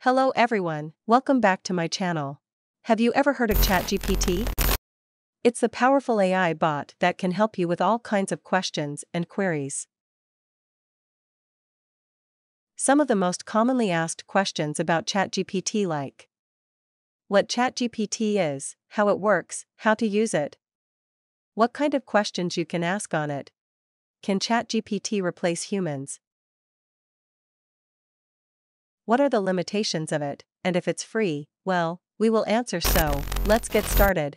Hello everyone, welcome back to my channel. Have you ever heard of ChatGPT? It's the powerful AI bot that can help you with all kinds of questions and queries. Some of the most commonly asked questions about ChatGPT like what ChatGPT is, how it works, how to use it, what kind of questions you can ask on it, can ChatGPT replace humans, what are the limitations of it, and if it's free, well, we will answer, so let's get started.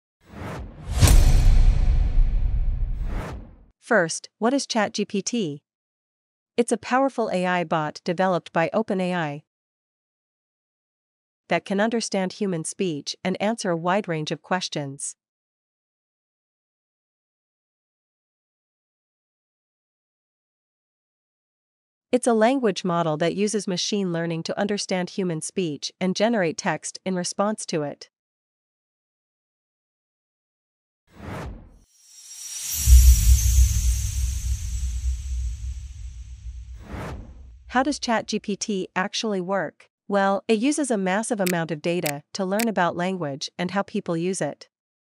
First, what is ChatGPT? It's a powerful AI bot developed by OpenAI that can understand human speech and answer a wide range of questions. It's a language model that uses machine learning to understand human speech and generate text in response to it. How does ChatGPT actually work? Well, it uses a massive amount of data to learn about language and how people use it.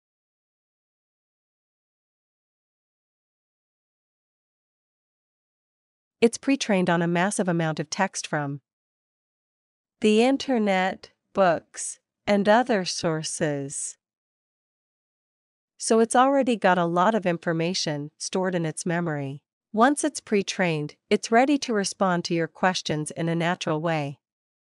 It's pre-trained on a massive amount of text from the internet, books, and other sources. So it's already got a lot of information stored in its memory. Once it's pre-trained, it's ready to respond to your questions in a natural way.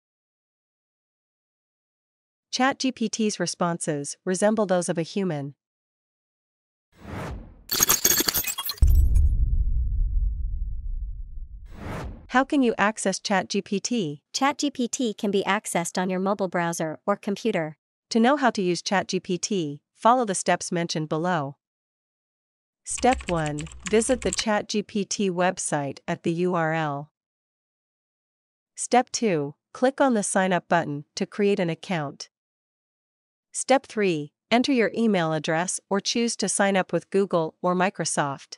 ChatGPT's responses resemble those of a human. How can you access ChatGPT? ChatGPT can be accessed on your mobile browser or computer. To know how to use ChatGPT, follow the steps mentioned below. Step 1. Visit the ChatGPT website at the URL. Step 2. Click on the Sign Up button to create an account. Step 3. Enter your email address or choose to sign up with Google or Microsoft.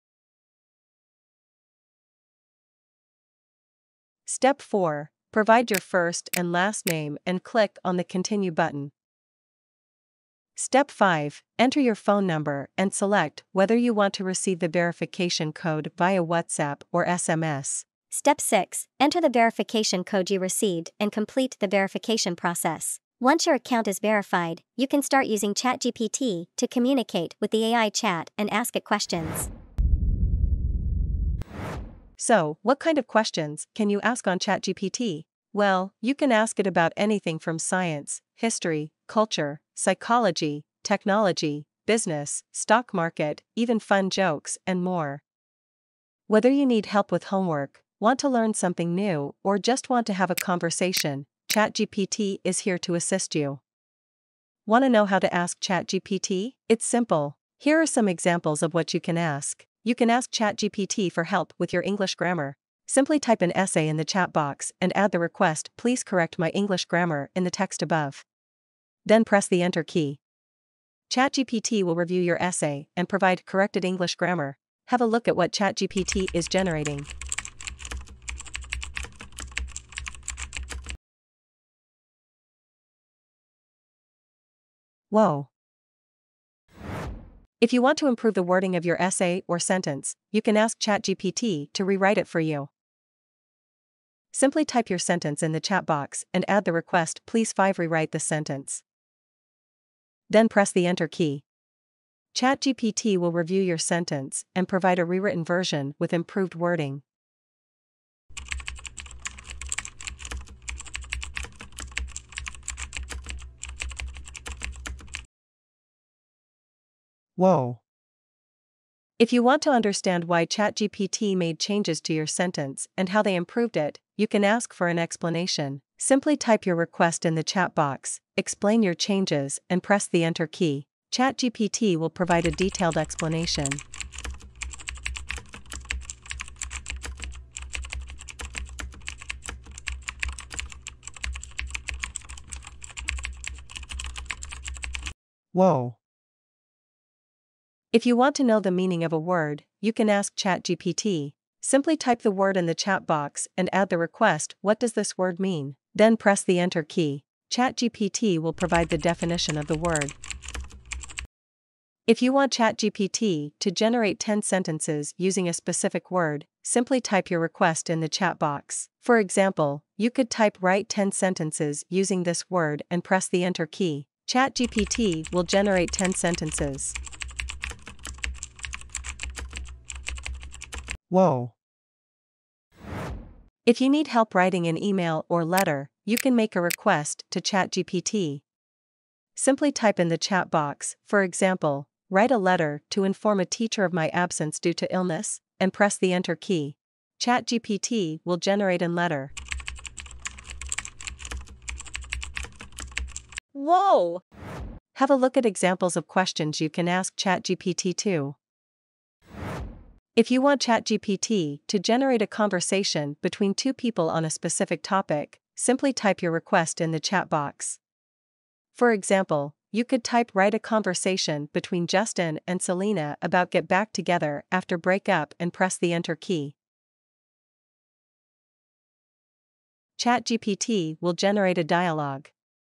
Step 4. Provide your first and last name and click on the Continue button. Step 5. Enter your phone number and select whether you want to receive the verification code via WhatsApp or SMS. Step 6. Enter the verification code you received and complete the verification process. Once your account is verified, you can start using ChatGPT to communicate with the AI chat and ask it questions. So, what kind of questions can you ask on ChatGPT? Well, you can ask it about anything from science, history, culture, psychology, technology, business, stock market, even fun jokes, and more. Whether you need help with homework, want to learn something new, or just want to have a conversation, ChatGPT is here to assist you. Want to know how to ask ChatGPT? It's simple. Here are some examples of what you can ask. You can ask ChatGPT for help with your English grammar. Simply type an essay in the chat box and add the request, "Please correct my English grammar," in the text above. Then press the Enter key. ChatGPT will review your essay and provide corrected English grammar. Have a look at what ChatGPT is generating. Whoa! If you want to improve the wording of your essay or sentence, you can ask ChatGPT to rewrite it for you. Simply type your sentence in the chat box and add the request, "Please rewrite the sentence." Then press the Enter key. ChatGPT will review your sentence and provide a rewritten version with improved wording. Whoa! If you want to understand why ChatGPT made changes to your sentence and how they improved it, you can ask for an explanation. Simply type your request in the chat box, explain your changes, and press the Enter key. ChatGPT will provide a detailed explanation. Whoa! If you want to know the meaning of a word, you can ask ChatGPT. Simply type the word in the chat box and add the request, "What does this word mean?" Then press the Enter key. ChatGPT will provide the definition of the word. If you want ChatGPT to generate 10 sentences using a specific word, simply type your request in the chat box. For example, you could type "Write 10 sentences using this word" and press the Enter key. ChatGPT will generate 10 sentences. Whoa. If you need help writing an email or letter, you can make a request to ChatGPT. Simply type in the chat box, for example, "Write a letter to inform a teacher of my absence due to illness," and press the Enter key. ChatGPT will generate a letter. Whoa! Have a look at examples of questions you can ask ChatGPT to. If you want ChatGPT to generate a conversation between two people on a specific topic, simply type your request in the chat box. For example, you could type "Write a conversation between Justin and Selena about get back together after breakup" and press the Enter key. ChatGPT will generate a dialogue.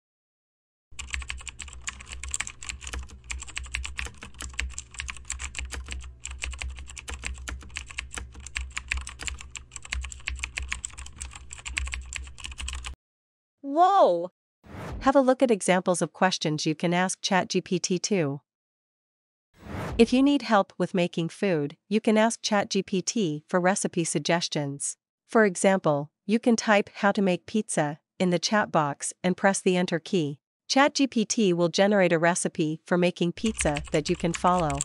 Whoa! Have a look at examples of questions you can ask ChatGPT to. If you need help with making food, you can ask ChatGPT for recipe suggestions. For example, you can type "How to make pizza" in the chat box and press the Enter key. ChatGPT will generate a recipe for making pizza that you can follow.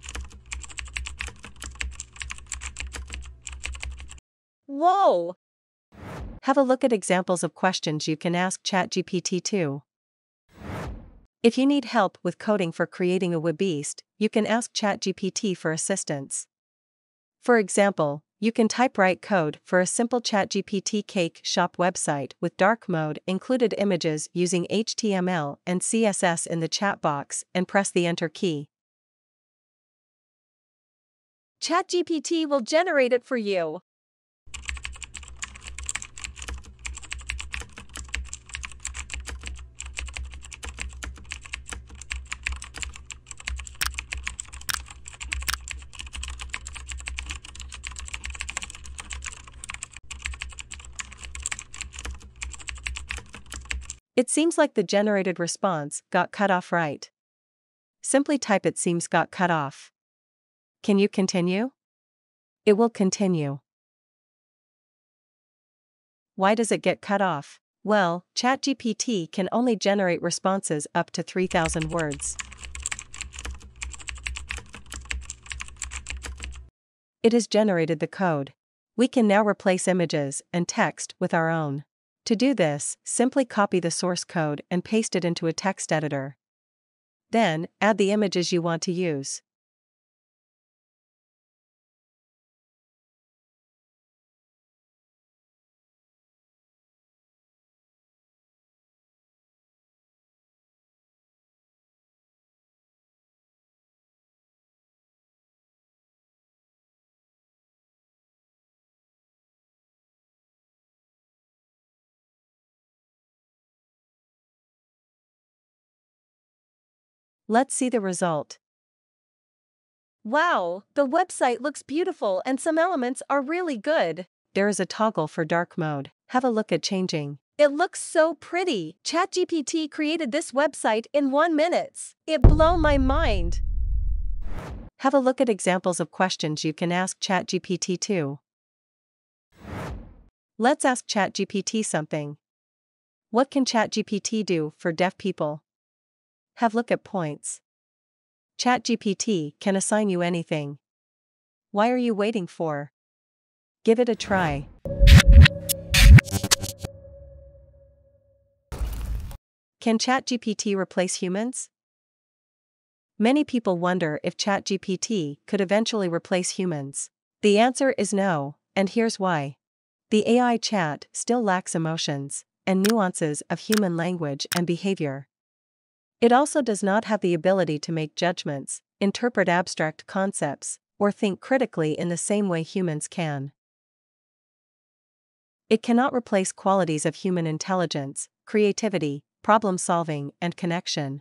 Whoa! Have a look at examples of questions you can ask ChatGPT to. If you need help with coding for creating a webbeast, you can ask ChatGPT for assistance. For example, you can type "Write code for a simple ChatGPT cake shop website with dark mode included images using HTML and CSS" in the chat box and press the Enter key. ChatGPT will generate it for you. It seems like the generated response got cut off right. Simply type "It seems got cut off." Can you continue? It will continue. Why does it get cut off? Well, ChatGPT can only generate responses up to 3,000 words. It has generated the code. We can now replace images and text with our own. To do this, simply copy the source code and paste it into a text editor. Then, add the images you want to use. Let's see the result. Wow, the website looks beautiful and some elements are really good. There is a toggle for dark mode. Have a look at changing. It looks so pretty. ChatGPT created this website in 1 minute. It blew my mind. Have a look at examples of questions you can ask ChatGPT to. Let's ask ChatGPT something. What can ChatGPT do for deaf people? Have a look at points. ChatGPT can assign you anything. Why are you waiting for? Give it a try. Can ChatGPT replace humans? Many people wonder if ChatGPT could eventually replace humans. The answer is no, and here's why. The AI chat still lacks emotions and nuances of human language and behavior. It also does not have the ability to make judgments, interpret abstract concepts, or think critically in the same way humans can. It cannot replace qualities of human intelligence, creativity, problem solving, and connection.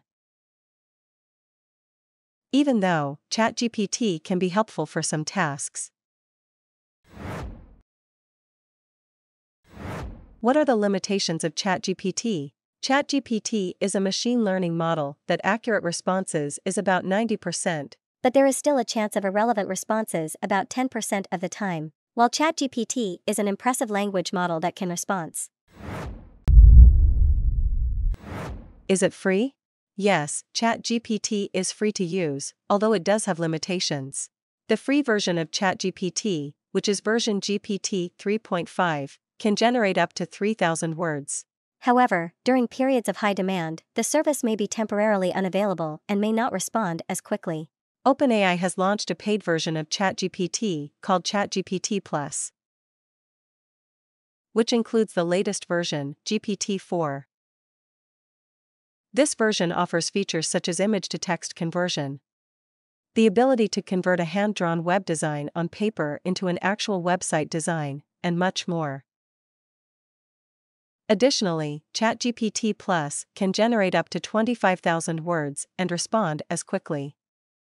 Even though ChatGPT can be helpful for some tasks. What are the limitations of ChatGPT? ChatGPT is a machine learning model that accurate responses is about 90%. But there is still a chance of irrelevant responses about 10% of the time. While ChatGPT is an impressive language model that can respond. Is it free? Yes, ChatGPT is free to use, although it does have limitations. The free version of ChatGPT, which is version GPT 3.5, can generate up to 3,000 words. However, during periods of high demand, the service may be temporarily unavailable and may not respond as quickly. OpenAI has launched a paid version of ChatGPT called ChatGPT Plus, which includes the latest version, GPT-4. This version offers features such as image-to-text conversion, the ability to convert a hand-drawn web design on paper into an actual website design, and much more. Additionally, ChatGPT Plus can generate up to 25,000 words and respond as quickly.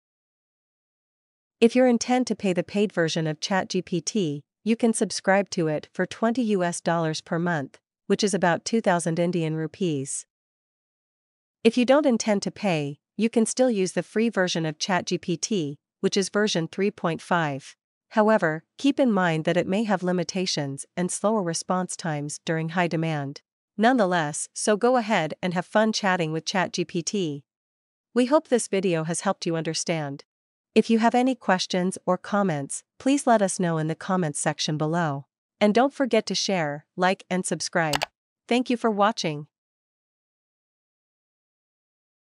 If you intend to pay the paid version of ChatGPT, you can subscribe to it for $20 per month, which is about 2,000 Indian rupees. If you don't intend to pay, you can still use the free version of ChatGPT, which is version 3.5. However, keep in mind that it may have limitations and slower response times during high demand. Nonetheless, so go ahead and have fun chatting with ChatGPT. We hope this video has helped you understand. If you have any questions or comments, please let us know in the comments section below. And don't forget to share, like, and subscribe. Thank you for watching.